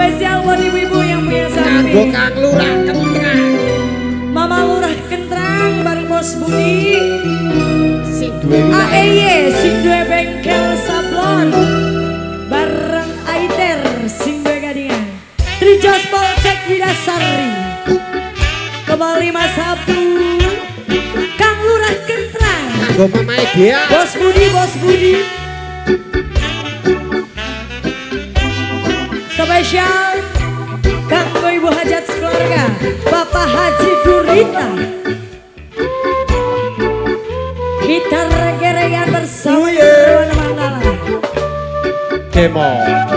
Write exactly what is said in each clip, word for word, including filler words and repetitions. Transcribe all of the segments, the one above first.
spesial buat ibu-ibu yang punya sapi. Kanggo Kang Lurah Kentrang. Mama Lurah Kentrang bareng Bos Budi. Sing duwe A E Y sing duwe bengkel sablon. Bareng Aider sing duwe gadingan. Trijos Polsek Widasari. Kembali Mas Abu. Kang Lurah Kentrang. Kanggo Mama Idea. Bos Budi, Bos Budi. Spesial kanggo Ibu Hajat sekeluarga Bapak Haji Durita. Kita rege-regan bersama Dewan Mandala. Demo.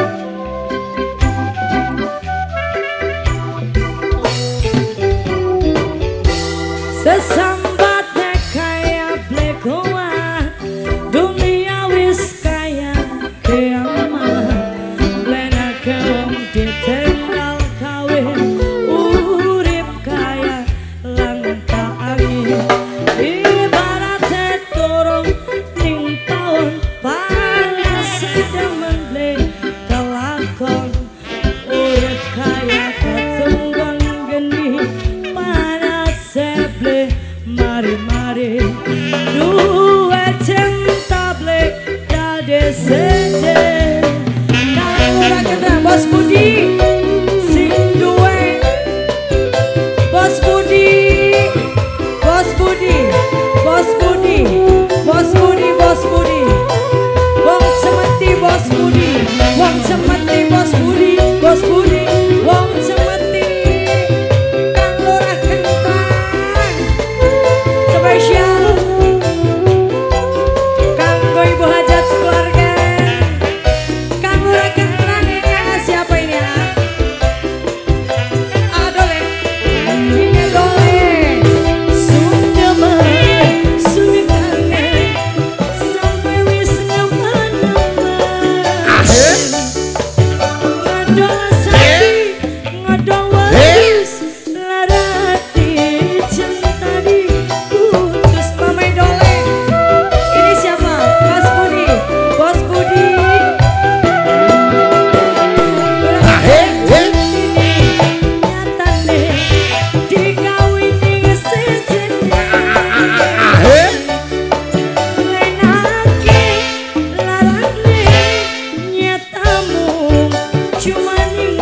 Sesambatnya kaya blekoa, dunia wis kaya kiamat. Lena kewong ditinggal kawin, urip kaya langka angin. Ibaratnya turun ning tahun panas sedang mendling kelakon. Urip kaya ketunggang geni, panas seble mari-mari. Dua cinta ble dade seje. Kang Lurah Kentrang Bos Budi sing duwe. Bos Budi, Bos Budi, Bos Budi, Bos Budi, Bos Budi. Wong cemeti Bos Budi, wong cemeti Bos Budi, Bos Budi, wong cemeti. Kang Lurah Kentrang spesial kanggo Ibu Hajat sekeluarga. Kang Lurah Kentrang ini anak siapa ini anak? Adole, ini dole. Sudah mah, sudah kangen, sampai wis nyaman-nyaman. Akhir. Ngadong sapi, ngadong waris, larati cinta diputus. Mama Dole, ini siapa? Mas Budi, Bos Budi. Akhir. Nyatane dikawini sejene. Akhir. Lenake larane nyatamu cuma ning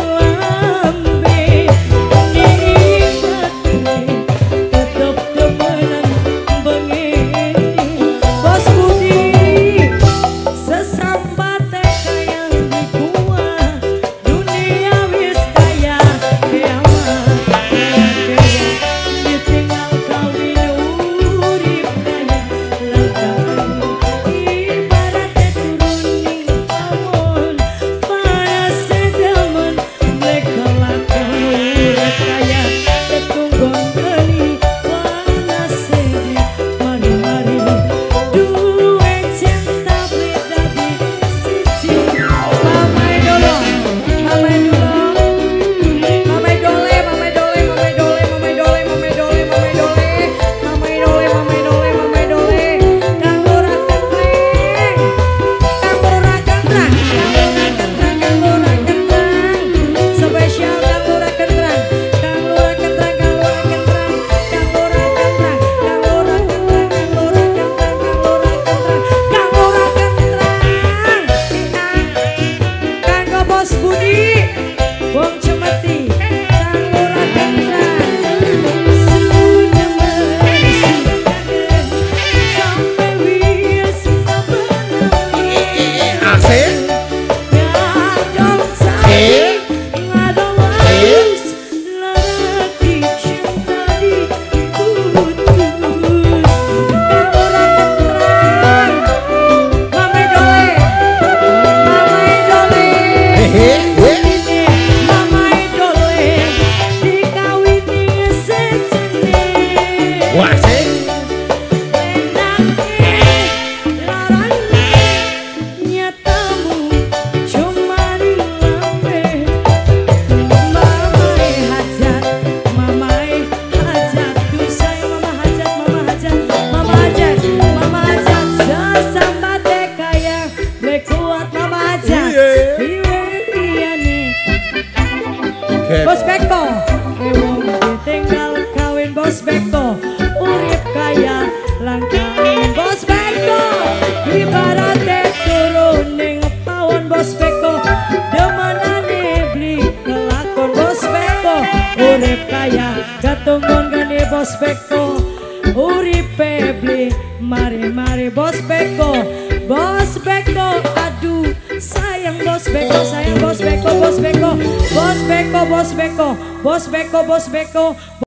Bos Beko. Ewong ditinggal kawin Bos Beko. Urip kaya langka angin Bos Beko. Ibarate turun ning pawon Bos Beko. Demenane beli kelakon Bos Beko. Urip kaya gatunggon gane Bos Beko. Uripe beli mari-mari Bos Beko. Bos Beko aduh sayang Bos Beko, sayang Bos Beko, Bos Beko, Bos Beko, Bos Beko, Bos Beko, Bos Beko.